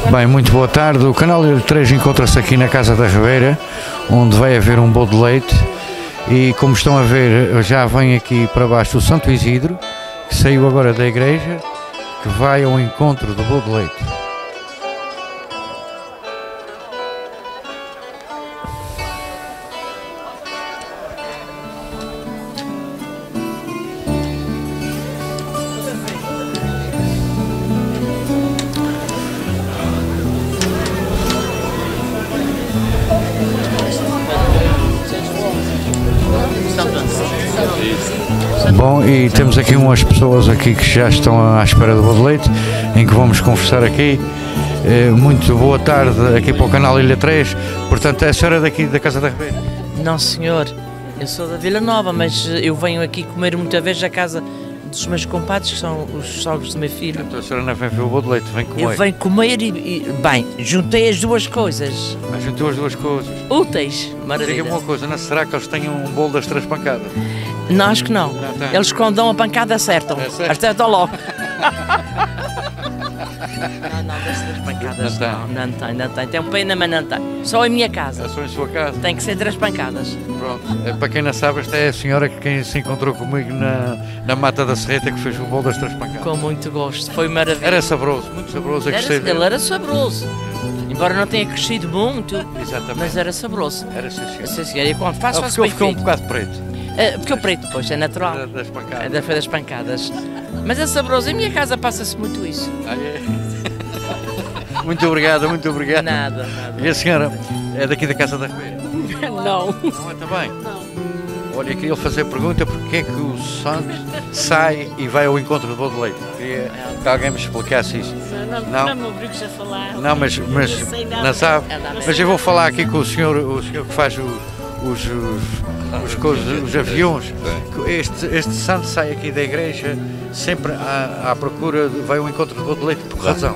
Bem, muito boa tarde. O canal Ilha 3 encontra-se aqui na Casa da Ribeira, onde vai haver um bolo de leite. E como estão a ver, já vem aqui para baixo o Santo Isidro, que saiu agora da igreja, que vai ao encontro do bolo de leite. Bom, e temos aqui umas pessoas aqui que já estão à espera do bolo de leite, em que vamos conversar aqui. Muito boa tarde aqui para o canal Ilha 3. Portanto, é a senhora daqui da Casa da Ribeira? Não, senhor, eu sou da Vila Nova, mas eu venho aqui comer muitas vezes à casa dos meus compadres, que são os sogros do meu filho. Então a senhora não vem ver o bolo de leite, vem comer? Eu venho comer bem, juntei as duas coisas. Mas juntou as duas coisas. Úteis, maravilha. Diga-me uma coisa, não será que eles têm um bolo das três pancadas? Não, acho que não. Eles quando dão a pancada acertam. Acertam logo. Não, das três pancadas não tem. Tem pena, mas não tem. Só em minha casa. É só em sua casa? Tem que ser três pancadas. Pronto. Para quem não sabe, esta é a senhora que quem se encontrou comigo na Mata da Serreta, que fez o bolo das três pancadas. Com muito gosto, foi maravilhoso. Era saboroso, muito saboroso. Ele era saboroso. Embora não tenha crescido muito, exatamente, mas era saboroso. Era sim, senhor. E quando faço bem ficou um bocado preto. Porque o preto, pois, é natural. Das pancadas. É das pancadas. Mas é saboroso. Em minha casa passa-se muito isso. Ah, é? Muito obrigado, muito obrigado. Nada. E a senhora é daqui da Casa da Ribeira? Não. Não é também? Não. Olha, queria fazer a pergunta porque é que o santo sai e vai ao encontro do bolo de leite. Queria que alguém me explicasse isso. Não me obrigas a falar. Não, mas não sabe. Mas eu vou falar aqui com o senhor que faz os aviões. Este santo sai aqui da igreja sempre à procura, vai ao encontro do bolo de leite, por que razão?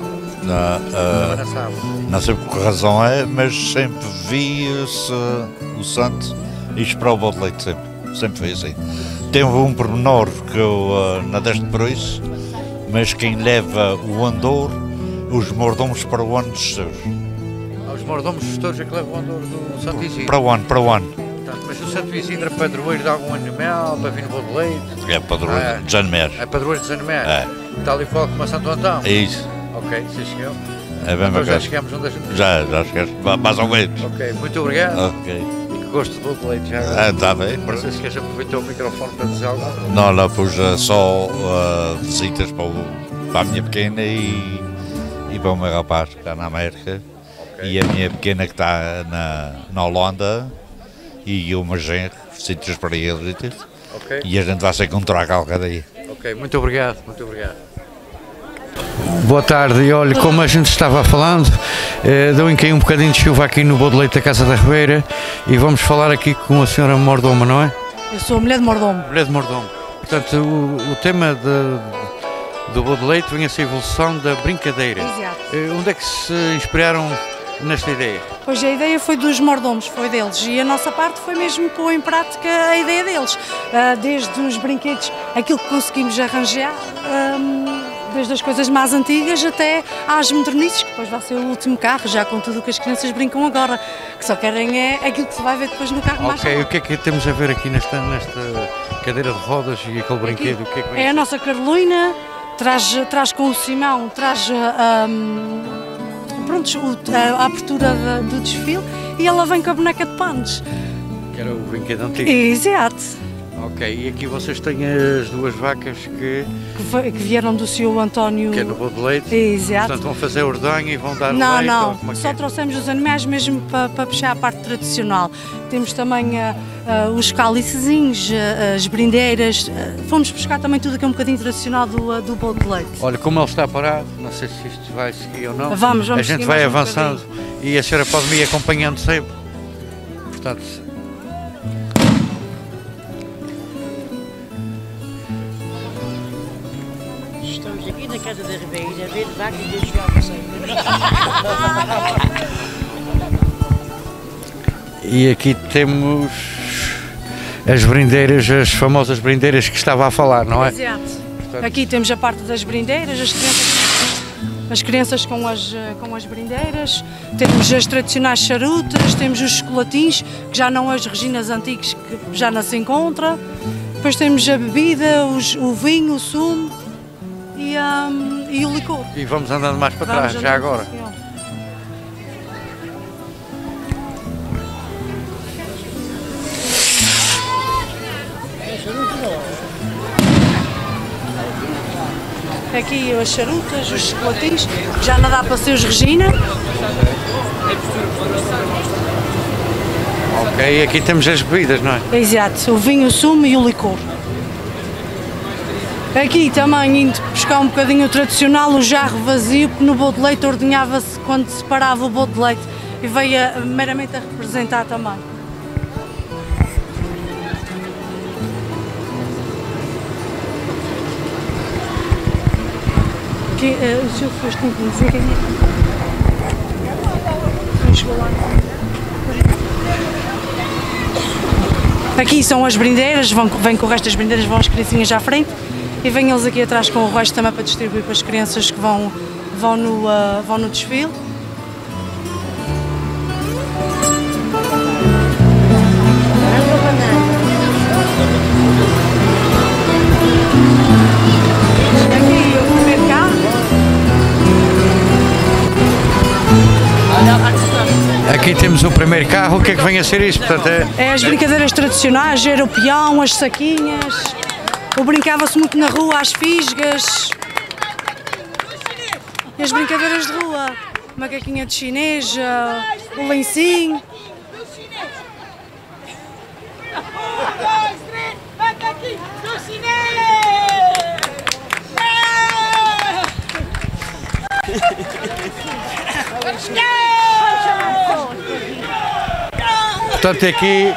Não sei por que razão é, mas sempre vi o santo e esperar o bolo de leite, sempre foi assim. Tem um pormenor que eu não deixo por isso, mas quem leva o andor, os mordomos para o ano dos touros. Os mordomos dos touros é que levam o andor do Santo Isidro? Para o ano. Mas o Santo Isidro é padroeiro de algum animal, para vir no bolo de leite? É padroeiro de Zanemés. É padroeiro de Zanemés? É. Tal e qual como a Santo Antão? É isso. Ok, sim senhor. É bem então já chegamos onde a gente... Já chegamos, mais ou menos. Ok, muito obrigado. Ok. E que gosto de bolo de leite já. Está bem. Não sei se queres aproveitar o microfone para dizer algo. Não, pus só visitas para a minha pequena e para o meu rapaz que está na América. Okay. E a minha pequena que está na Holanda e o meu genro, visitas para eles. Okay. E a gente vai se encontrar qualquer dia. Ok, muito obrigado, muito obrigado. Boa tarde, e olha, como a gente estava falando, deu em cair um bocadinho de chuva aqui no bolo de leite da Casa da Ribeira e vamos falar aqui com a senhora Mordoma, não é? Eu sou mulher de mordomo. Mulher de mordomo. Portanto, o tema do bolo de leite vem a ser a evolução da brincadeira. Exato. Onde é que se inspiraram nesta ideia? Pois a ideia foi dos mordomos, foi deles, e a nossa parte foi mesmo pôr em prática a ideia deles. Desde os brinquedos, aquilo que conseguimos arranjar, desde as coisas mais antigas até às modernices, que depois vai ser o último carro, já com tudo o que as crianças brincam agora, que só querem é aquilo que se vai ver depois no carro mais tarde. Ok, o que é que temos a ver aqui nesta cadeira de rodas e aquele brinquedo? O que é que é a nossa Carolina, traz com o Simão, traz a abertura do desfile e ela vem com a boneca de panos. Que era o brinquedo antigo? Exato. Ok, e aqui vocês têm as duas vacas que vieram do seu António... Que é no bolo de leite? Exato. Portanto vão fazer ordenha e vão dar leite? Não, só trouxemos os animais mesmo para puxar a parte tradicional. Temos também os cálicezinhos, as brindeiras, fomos buscar também tudo que é um bocadinho tradicional do bolo de leite. Olha, como ele está parado, não sei se isto vai seguir ou não. Vamos a gente vai avançando e a senhora pode me ir acompanhando sempre. Portanto... Estamos aqui na Casa da Ribeira a ver vacas e jogos E aqui temos as brindeiras, as famosas brindeiras que estava a falar, não é? Exato. Portanto... Aqui temos a parte das brindeiras, as crianças as crianças com as brindeiras, temos as tradicionais charutas, temos os chocolatins, que já não as reginas antigas, que já não se encontra. Depois temos a bebida, o vinho, o sumo e o licor. E vamos andando mais para trás, já agora. Aqui as charutas, os chocolatins, já não dá para ser os Regina. Ok, aqui temos as bebidas, não é? Exato, o vinho, o sumo e o licor. Aqui também indo buscar um bocadinho o tradicional, o jarro vazio, que no bolo de leite ordenhava-se quando se separava o bolo de leite e veio meramente a representar também. Que, o senhor foste tem que dizer que aqui são as brindeiras, vêm com o resto das brindeiras, vão as criancinhas à frente e vêm eles aqui atrás com o resto também para distribuir para as crianças que vão no desfile. Aqui temos o primeiro carro, o que é que vem a ser isso? Portanto, é as brincadeiras tradicionais, era o peão, as saquinhas, o brincava-se muito na rua, as fisgas, e as brincadeiras de rua, macaquinha de chinês, o lencinho. Portanto, aqui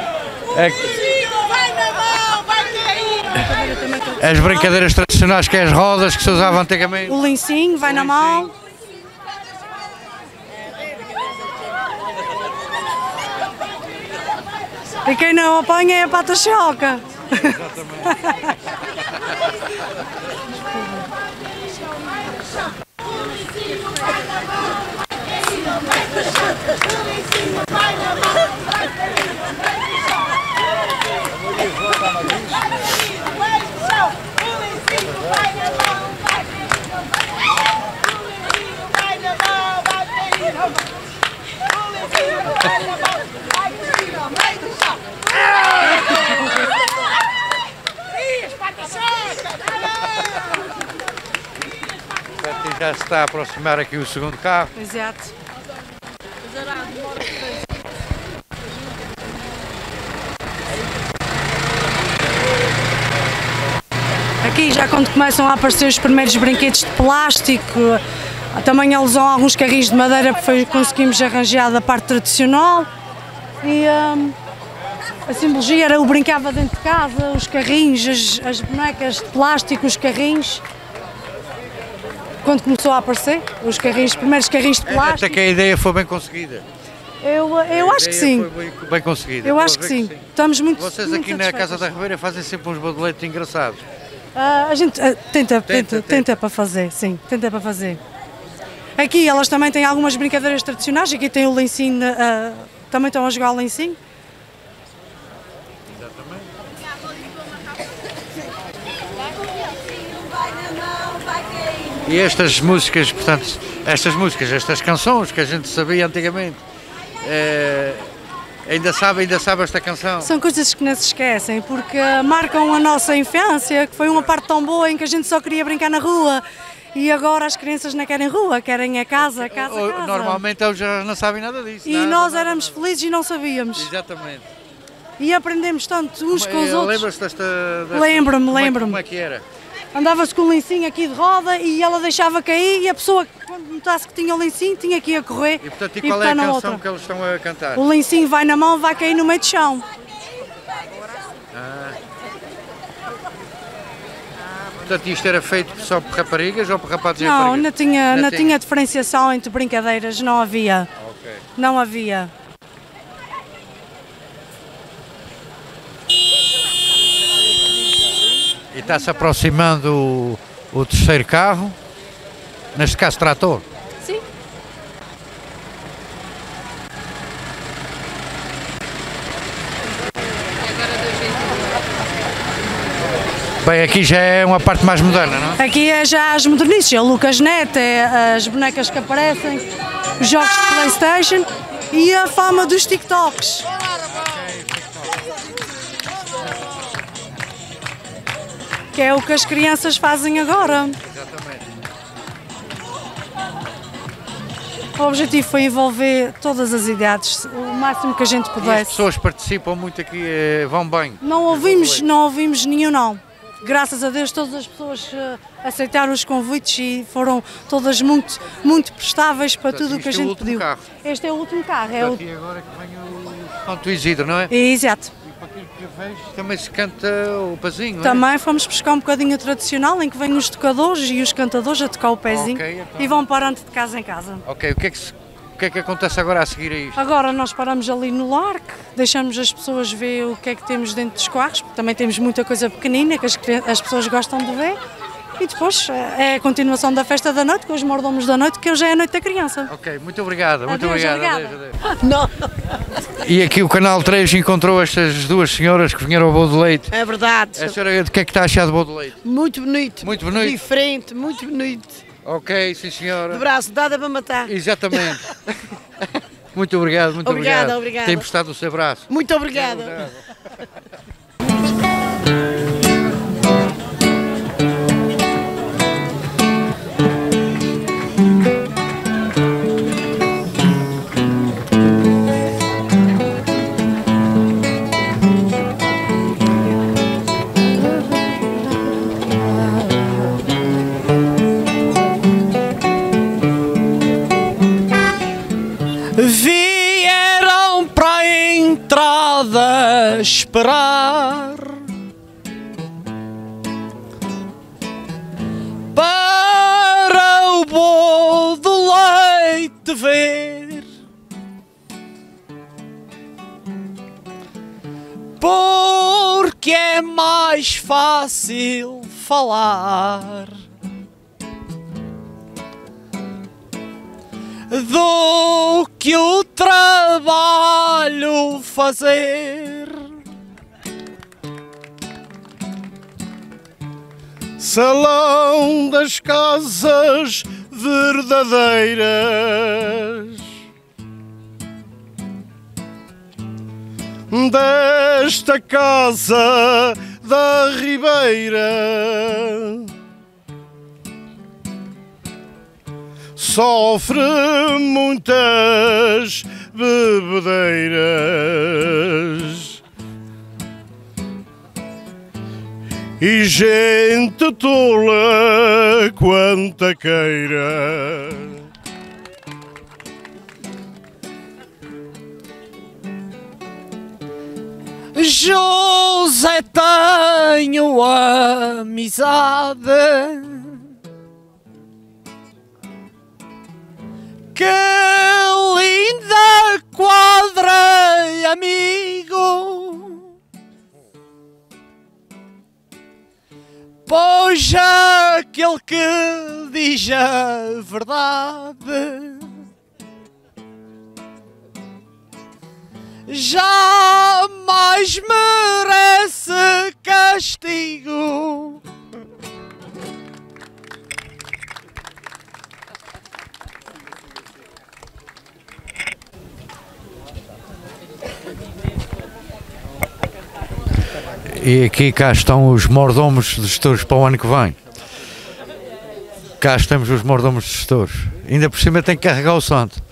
as brincadeiras tradicionais, que é as rodas que se usavam antigamente. O lencinho vai na mão. E quem não apanha é a pata-choca. Já se está a aproximar aqui o segundo carro. Exato. Aqui já quando começam a aparecer os primeiros brinquedos de plástico, também alusão a alguns carrinhos de madeira que conseguimos arranjar da parte tradicional. E a simbologia era o brincava dentro de casa, os carrinhos, as bonecas de plástico, os carrinhos. Quando começou a aparecer, os primeiros carrinhos de plástico. Até que a ideia foi bem conseguida. Eu acho que sim. Foi bem conseguida. Eu acho que sim. Estamos muito Vocês aqui na Casa da Ribeira fazem sempre uns bodoletes engraçados. A gente tenta para fazer, sim, tenta para fazer. Aqui elas também têm algumas brincadeiras tradicionais, aqui tem o lencinho, também estão a jogar o lencinho. Exatamente. E estas músicas, portanto, estas canções que a gente sabia antigamente, ainda sabe esta canção? São coisas que não se esquecem, porque marcam a nossa infância, que foi uma parte tão boa em que a gente só queria brincar na rua. E agora as crianças não querem rua, querem a casa. Normalmente eles já não sabem nada disso. E nós éramos felizes e não sabíamos. Exatamente. E aprendemos tanto uns com os outros. Lembras-te desta... Lembro-me. Como é que era? Andava-se com o lencinho aqui de roda e ela deixava cair e a pessoa, quando notasse que tinha o lencinho, tinha que ir a correr. E portanto, e qual é a canção que eles estão a cantar? O lencinho vai na mão, vai cair no meio do chão. Portanto, isto era feito só por raparigas ou por rapazes e Não, raparigas? não tinha diferenciação entre brincadeiras, não havia. Okay. Não havia. E está-se aproximando o terceiro carro. Neste caso, trator. Sim. Bem, aqui já é uma parte mais moderna, não é? Aqui é já as modernices, é o Lucas Neto, é as bonecas que aparecem, os jogos de Playstation e a fama dos TikToks. Que é o que as crianças fazem agora. Exatamente. O objetivo foi envolver todas as idades, o máximo que a gente E as pudesse. pessoas participam muito aqui, vão bem. Não ouvimos nenhum não. Graças a Deus todas as pessoas aceitaram os convites e foram todas muito prestáveis para tudo o que a Isto é o gente último pediu. carro. Este é o último carro. É o... Aqui agora que vem o Santo Isidro, não é? Exato. E para aquilo que eu vejo também se canta o pazinho, não é? Também fomos buscar um bocadinho tradicional em que vêm os tocadores e os cantadores a tocar o pezinho Ok, então. e vão parando de casa em casa. Ok, o que é que acontece agora a seguir a isto? Agora nós paramos ali no largue, deixamos as pessoas ver o que é que temos dentro dos carros, porque também temos muita coisa pequenina que as pessoas gostam de ver. E depois é a continuação da festa da noite, com os mordomos da noite, que hoje é a noite da criança. Ok, muito obrigado, muito Adeus, obrigado. obrigada. Adeus. Não, E aqui o Canal 3 encontrou estas duas senhoras que vieram ao bolo de leite. é verdade. A senhora, de que é que está a achar do bolo de leite? Muito bonito. Muito bonito? Diferente, muito bonito. Ok, sim De senhora. braço dada para matar. Exatamente. Muito obrigado, muito Obrigada, obrigado. obrigada. Tem prestado o seu braço. Muito obrigada. Vieram para a entrada esperar para o bolo de leite ver, porque é mais fácil falar do que o trabalho fazer. Salão das casas verdadeiras, desta casa da Ribeira, sofre muitas bebedeiras e gente tola quanta queira. José, tenho amizade que linda quadra, amigo, pois aquele que diz a verdade jamais merece castigo. E aqui cá estão os mordomos dos touros para o ano que vem. Cá estamos os mordomos dos touros. Ainda por cima tem que carregar o santo.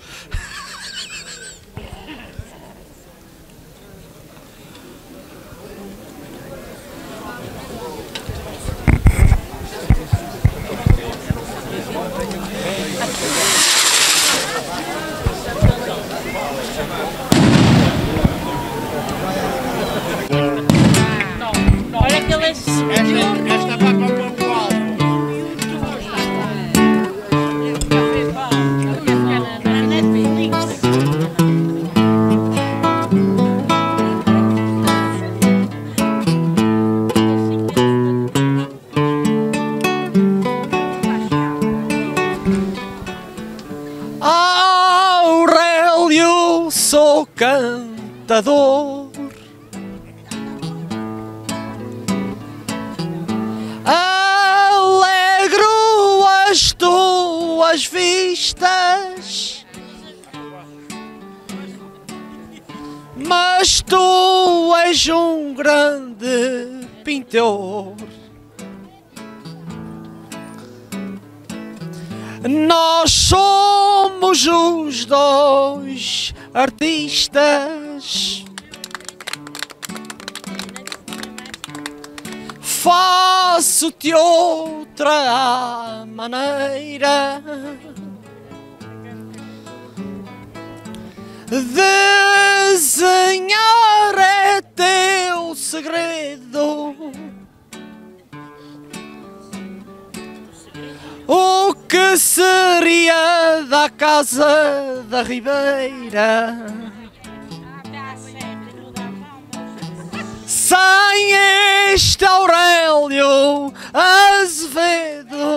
Olha que ele é Esta vai para o meu alto. dor. Alegro as tuas vistas, mas tu és um grande pintor. Nós somos os dois artistas. Faço-te outra maneira. Desenhar é teu segredo. O que seria da casa da Ribeira sem este Aurélio Azevedo?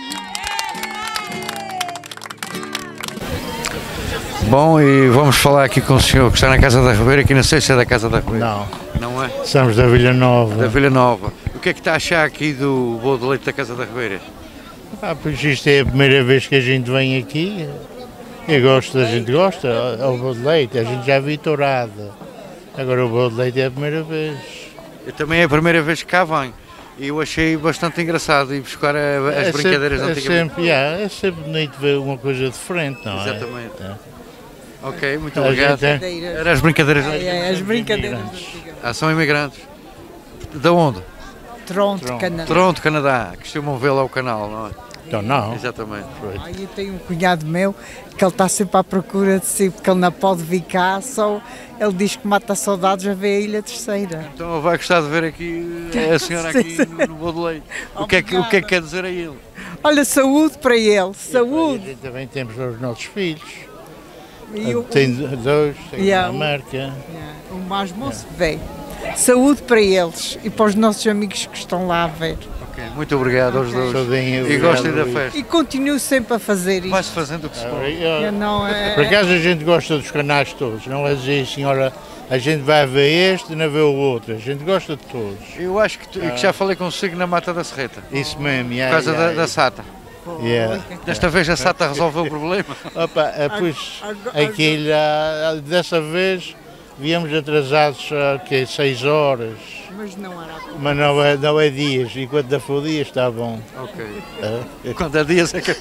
Bom, e vamos falar aqui com o senhor que está na Casa da Ribeira, que não sei se é da Casa da Ribeira. Não, Não é? estamos da Vila Nova. Da Vila Nova. O que é que está a achar aqui do bolo de leite da Casa da Ribeira? Pois isto é a primeira vez que a gente vem aqui. Eu gosto, a gente gosta, o bolo de leite, a gente já viu tourada. Agora o bolo de leite é a primeira vez. Eu também é a primeira vez que cá venho. E eu achei bastante engraçado ir buscar as brincadeiras antigamente. É sempre bonito ver uma coisa diferente, não é? Exatamente. Ok, muito A obrigado. gente Eram as brincadeiras antigamente. As brincadeiras. São imigrantes. De onde? Toronto, Canadá. Toronto, Canadá. Costumam ver lá o canal, não é? Então não. Exatamente. Aí tem um cunhado meu que ele está sempre à procura de si, porque ele não pode vir cá, só ele diz que mata saudades a ver a Ilha Terceira. Então vai gostar de ver aqui a senhora aqui no bolo de leite. O que é que quer dizer a ele? Olha, saúde para ele, E saúde. a gente também temos os nossos filhos. E o, Tem dois, tem Yeah. uma marca. o mais moço vem. Saúde para eles e para os nossos amigos que estão lá a ver. Ok, muito obrigado aos dois. Saudinho, E gostem da obrigado, festa. E continuo sempre a fazer isto. Vai-se fazendo o que se pode. Eu não é... Por acaso a gente gosta dos canais todos, não é dizer assim, olha, a gente vai ver este e não vê o outro, a gente gosta de todos. Eu acho que já falei consigo na Mata da Serreta. Isso mesmo, Por causa da SATA. Yeah. Desta vez a SATA resolveu o problema. Opa, pois, aquilo, dessa vez viemos atrasados que 6 horas, Mas não era. mas não é dias, enquanto da for dias está bom. Ok. Quando há dias é que...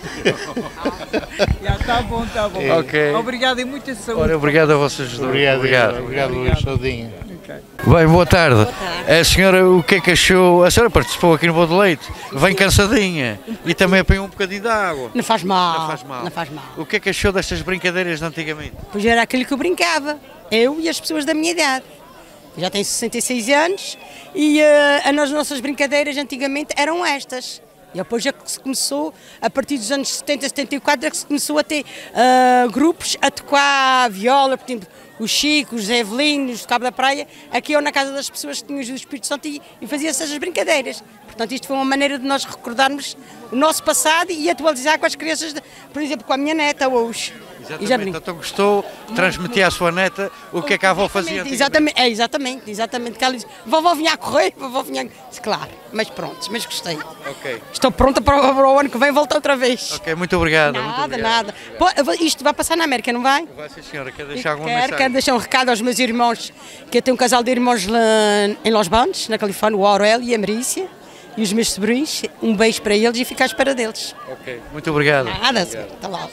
Já está bom, está bom. Ok. Obrigado e muita saúde. Ora, obrigado a vocês dois. Obrigado Luís Saudinho. Bem, boa tarde. A senhora, o que é que achou? A senhora participou aqui no bolo de leite, vem cansadinha e também apanhou um bocadinho de água. Não faz mal. Não faz mal. Não faz mal. O que é que achou destas brincadeiras de antigamente? Pois era aquilo que eu brincava. Eu e as pessoas da minha idade. Eu já tenho 66 anos e as nossas brincadeiras antigamente eram estas. E depois é que se começou, a partir dos anos 70, 74, é que se começou a ter grupos a tocar viola, por exemplo, os Chico, os Evelinos, de Cabo da Praia, aqui ou na casa das pessoas que tinham o Espírito Santo e fazia-se essas brincadeiras. Portanto, isto foi uma maneira de nós recordarmos o nosso passado e atualizar com as crianças, por exemplo, com a minha neta hoje. Exatamente, então gostou, transmitia à sua neta o que é que a avó fazia antigamente. Exatamente. Que ela diz, vovó vinha a correr, vovó vinha a... Claro, mas pronto, mas gostei. Ok. Estou pronta para o ano que vem voltar outra vez. Ok, muito obrigado. Nada. Pô, isto vai passar na América, não vai? Vai, sim, senhora. Quer deixar alguma mensagem? Quero deixar um recado aos meus irmãos, que eu tenho um casal de irmãos lá em Los Banos, na Califórnia, o Aurélio e a Marícia, e os meus sobrinhos. Um beijo para eles e ficar à espera deles. Ok, muito obrigado. Nada, senhor. Até lá.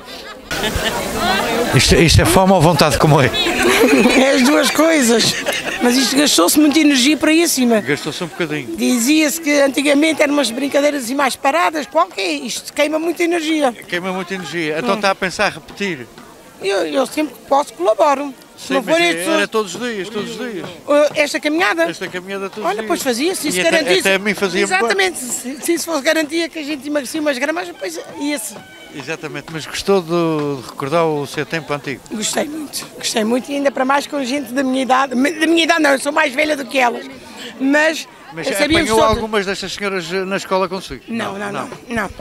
Isto é fome ou vontade de comer? É as duas coisas. Mas isto gastou-se muita energia para aí acima. Gastou-se um bocadinho. Dizia-se que antigamente eram umas brincadeiras assim mais paradas. Qualquer, isto queima muita energia. Queima muita energia. Então está a pensar repetir? Eu sempre que posso colaboro. Se Sim, não mas for era todos os dias. esta caminhada. Esta caminhada todos os Olha, dias. pois fazia-se, isso E garantia. até a mim fazia-me bem. Exatamente, se fosse garantia que a gente emagrecia umas gramas, depois ia-se. Exatamente, mas gostou de recordar o seu tempo antigo? Gostei muito e ainda para mais com gente da minha idade. Da minha idade não, eu sou mais velha do que elas. Mas apanhou todas. algumas destas senhoras na escola consigo? Não.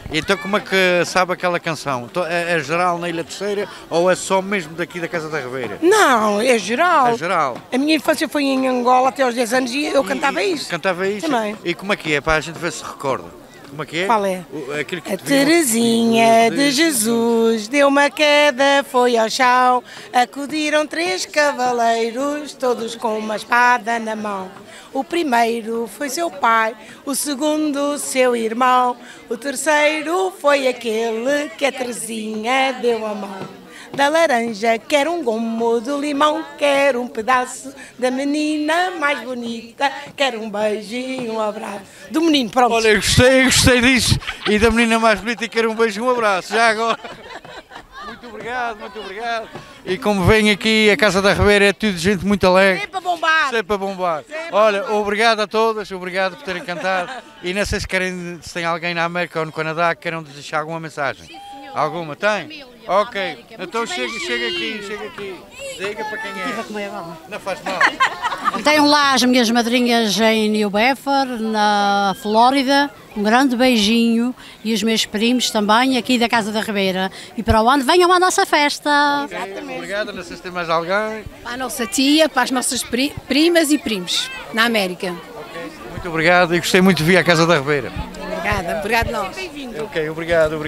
Então como é que sabe aquela canção? Então, é geral na Ilha Terceira ou é só mesmo daqui da Casa da Ribeira? Não, é geral. É geral. A minha infância foi em Angola até aos 10 anos e eu cantava isso. Cantava isso? Também. E como é que é? Para a gente ver se recorda. Como é que é? Qual é? Aquilo que A Terezinha de Jesus deu uma queda, foi ao chão. Acudiram 3 cavaleiros, todos com uma espada na mão. O primeiro foi seu pai, o segundo seu irmão, o terceiro foi aquele que a Terezinha deu a mão. Da laranja quer um gomo, do limão quer um pedaço, da menina mais bonita quer um beijo e um abraço. Do menino, pronto. Olha, eu gostei disso. E da menina mais bonita quer um beijo e um abraço. Já agora. Muito obrigado, muito obrigado. E como vem aqui a Casa da Ribeira é tudo gente muito alegre. Sempre a bombar. Sempre a bombar. Olha, obrigado a todas, obrigado por terem cantado. E não sei se tem alguém na América ou no Canadá que queiram deixar alguma mensagem. Alguma? Tem? Ok. Então chega aqui. Diga para quem é. Não faz mal. Tenho lá as minhas madrinhas em New Bedford, na Flórida. Um grande beijinho e os meus primos também aqui da Casa da Ribeira. E para o ano venham à nossa festa. Okay, obrigada, não sei se tem mais alguém. Para a nossa tia, para as nossas primas e primos na América. Okay. Muito obrigado e gostei muito de vir à Casa da Ribeira. Obrigada, obrigado nós. Bem-vindo. Ok, obrigado.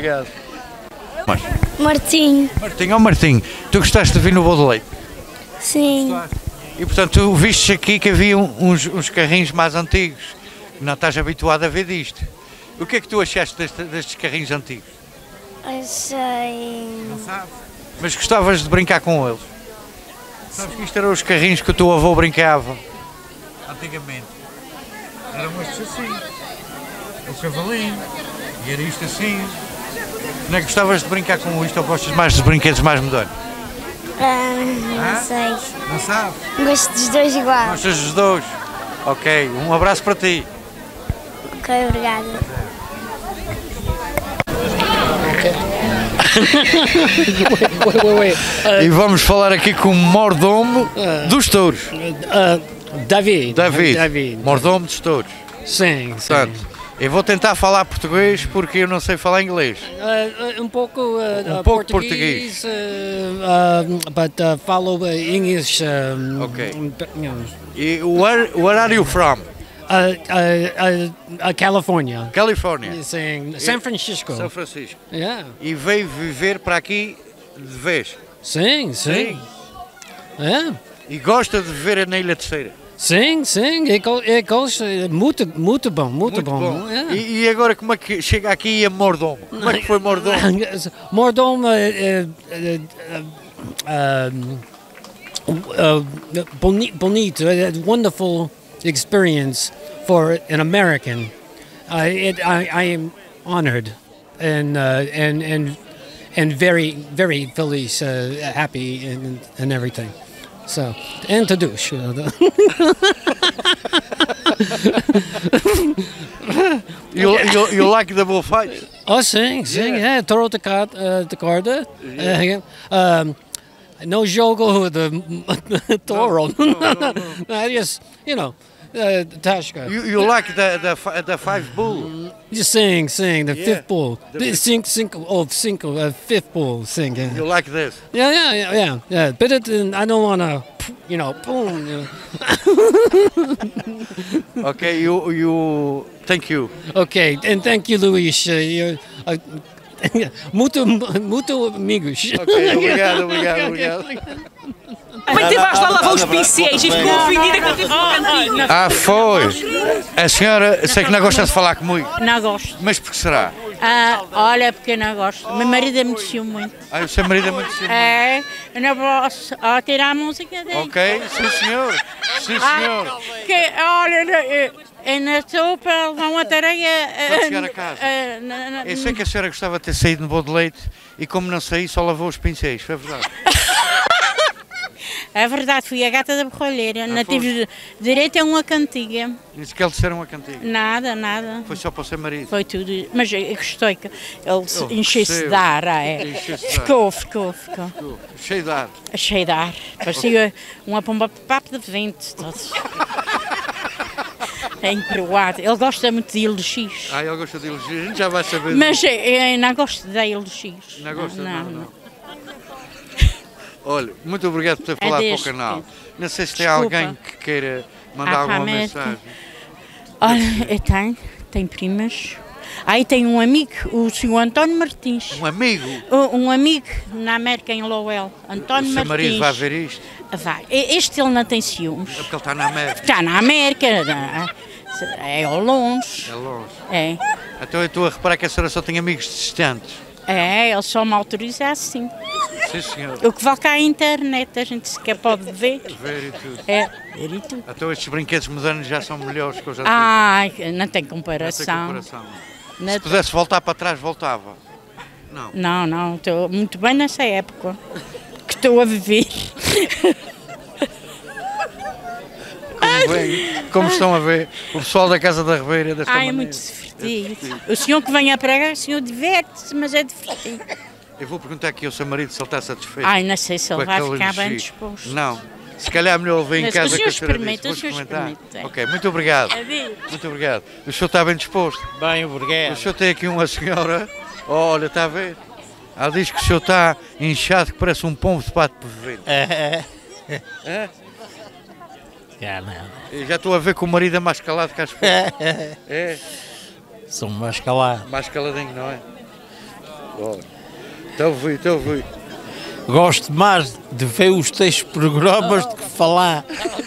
Martim. Martim, tu gostaste de vir no Bolo de Leite? Sim. E portanto tu vistes aqui que havia uns carrinhos mais antigos, não estás habituado a ver disto. O que é que tu achaste destes carrinhos antigos? Achei... Não sabes? Mas gostavas de brincar com eles? Sabes que isto eram os carrinhos que o teu avô brincava antigamente? Eram estes assim, o cavalinho, e era isto assim. Não é que gostavas de brincar com isto ou gostas mais dos brinquedos mais modernos? Não sei. Não sabes? Gosto dos dois igual. Gostas dos dois? Ok, um abraço para ti. Ok, obrigada. E vamos falar aqui com o mordomo dos touros. David. Mordomo dos touros. Sim, Portanto, eu vou tentar falar português porque eu não sei falar inglês. Um pouco português. But follow English. Okay. E where are you from? California. California. Sim, San Francisco. São Francisco. Yeah. E veio viver para aqui de vez? Sim. É. E gosta de viver na Ilha Terceira? Sim, eu gosto, muito bom. É. E agora como é que chega aqui a mordomo? Como é que foi mordomo? Mordomo bonito, wonderful experience for an American. I am honored and very, very feliz, happy and everything. So, and to douche. You like the bullfight? Oh, sim, yeah. Toro de corda. No jogo the toro. No. Just, Tashka. You like the 5 bull? You sing, the fifth bull. Fifth bull, sing. Yeah. You like this? Yeah. But I don't wanna, boom. Okay, you. Thank you. Okay, and thank you, Luís. Muito amigos. Ok, obrigado. Mas te vais lá lavar os pincéis e ficou ofendida que eu tive um cantinho. Foi. A senhora, sei que não gosta de falar comigo. Não gosto. Mas por que será? Olha, porque não gosto. Meu marido é muito ciumento. O seu marido é muito ciumento? É, eu não posso tirar a música dele. Ok, sim senhor. Olha, na sopa vão a tareia. Para chegar a casa. Eu sei que a senhora gostava de ter saído no Bolo de Leite e como não saí, só lavou os pincéis, foi verdade? É verdade, fui a gata da borralheira, não tive direito a uma cantiga. Disse que eles disseram uma cantiga? Nada. Foi só para o seu marido? Foi tudo, mas eu gostei que ele enchesse de ar, Ficou. Cheio de ar? Cheio de ar, parecia uma pomba de papo de vento. É encruado. Ele gosta muito de elogios. Ah, ele gosta de elogios, a gente já vai saber. Mas eu não gosto de elogios. Não gosta? Não. Olha, muito obrigado por ter falado para o canal. Não sei se tem alguém que queira mandar alguma mensagem. Olha, eu tenho primas. Aí tem um amigo, o senhor António Martins. Um amigo? Um amigo na América, em Lowell. António Martins. O seu marido vai ver isto? Vai. Este ele não tem ciúmes. É porque ele está na América. Está na América. É ao longe. É longe. É. Então eu estou a reparar que a senhora só tem amigos distantes. É, ele só me autoriza assim. Sim, senhor. O que vale cá à internet, a gente sequer pode ver. Ver e tudo. É, ver e tudo. Então estes brinquedos modernos já são melhores que eu já tive. Não tem comparação. Não tem comparação. Se pudesse voltar para trás, voltava? Não. Não, estou muito bem nessa época que estou a viver. Como estão a ver, o pessoal da Casa da Ribeira desta maneira. É muito divertido. O senhor que vem a pregar, o senhor diverte-se, mas é divertido. Eu vou perguntar aqui ao seu marido se ele está satisfeito. Não sei se ele vai ficar bem disposto. Não. Se calhar melhor ele vir em casa com a senhora disse. Vou experimentar. Ok, muito obrigado. Muito obrigado. O senhor está bem disposto? Bem, obrigado. O senhor tem aqui uma senhora, olha, está a ver? Ela diz que o senhor está inchado, que parece um pombo de pato por ver. É? Já estou a ver que o marido é mais calado que a esposa. É? Sou mais calado. Mais caladinho, não é? Olha. Estou a ver. Gosto mais de ver os teus programas do que falar.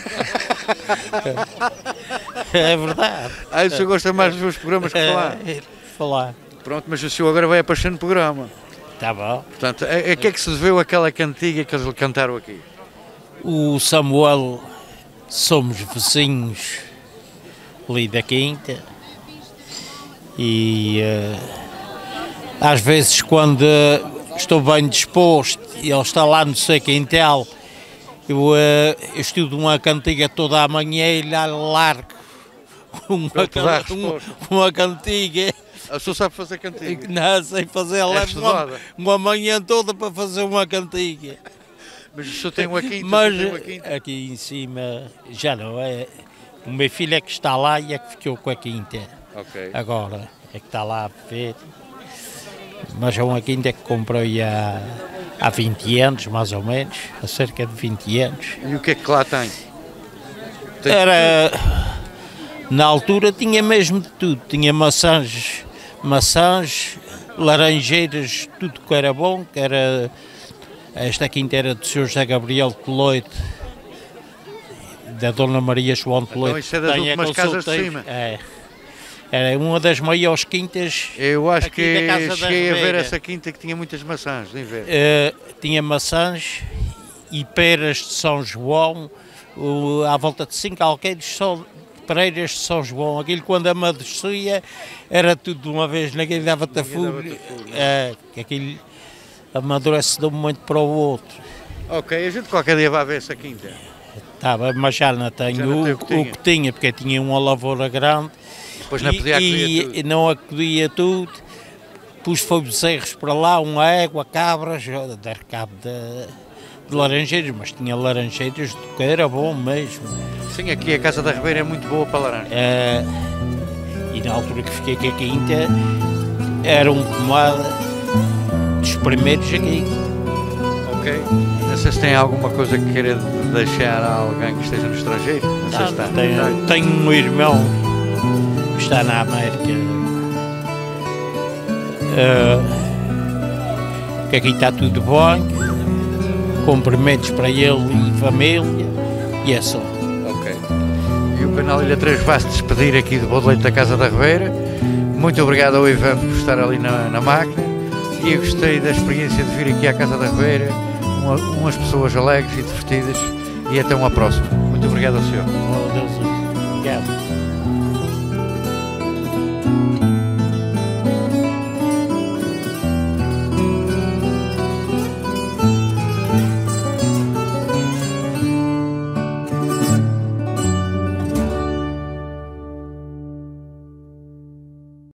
É verdade. O senhor gosta mais dos meus programas que falar? Falar. Pronto, mas o senhor agora vai aparecer no programa. Tá bom. Portanto, a que é que se deveu aquela cantiga que eles cantaram aqui? O Samuel, somos vizinhos ali da Quinta e às vezes quando estou bem disposto e ele está lá no seu quintal, eu estudo uma cantiga toda a manhã e lhe largo uma cantiga. O senhor sabe fazer cantiga? Não, sei fazer, levo uma manhã toda para fazer uma cantiga. Mas o senhor tem uma quinta? Mas aqui em cima já não é. O meu filho é que está lá e é que ficou com a quinta. Okay. Agora é que está lá a ver. Mas é uma quinta que comprei há 20 anos, mais ou menos, há cerca de 20 anos. E o que é que lá tem? Na altura tinha mesmo de tudo, tinha maçãs, laranjeiras, tudo que era bom, que era... Esta quinta era do Sr. José Gabriel de Leite, da Dona Maria João de Leite. Então isso é das últimas casas de cima? Era uma das maiores quintas. Eu acho que cheguei a ver essa quinta que tinha muitas maçãs, de inverno. Tinha maçãs e peras de São João, à volta de 5 alqueires pereiras de São João. Aquilo quando amadurecia era tudo de uma vez, ninguém dava-te a fuga. Aquilo amadurece de um momento para o outro. Ok, a gente qualquer dia vai ver essa quinta. Tá, mas já não tenho o que tinha, porque tinha uma lavoura grande. Depois não podia acudir tudo. E não acudia tudo. Pus foi bezerros para lá, uma égua, cabras, dar cabo de laranjeiras, mas tinha laranjeiras que era bom mesmo. Sim, aqui a Casa da Ribeira é muito boa para laranja. E na altura que fiquei aqui a quinta, era um pomada dos primeiros aqui. Ok. Não sei se tem alguma coisa que queira deixar a alguém que esteja no estrangeiro. Não sei se está. Tenho um irmão que está na América. Que aqui está tudo bem. Cumprimentos para ele e família. E é só. Ok. E o canal Ilha 3 vai-se despedir aqui do Bodo Leite da Casa da Ribeira. Muito obrigado ao Ivan por estar ali na máquina. E eu gostei da experiência de vir aqui à Casa da Ribeira, umas pessoas alegres e divertidas, e até uma próxima. Muito obrigado ao senhor.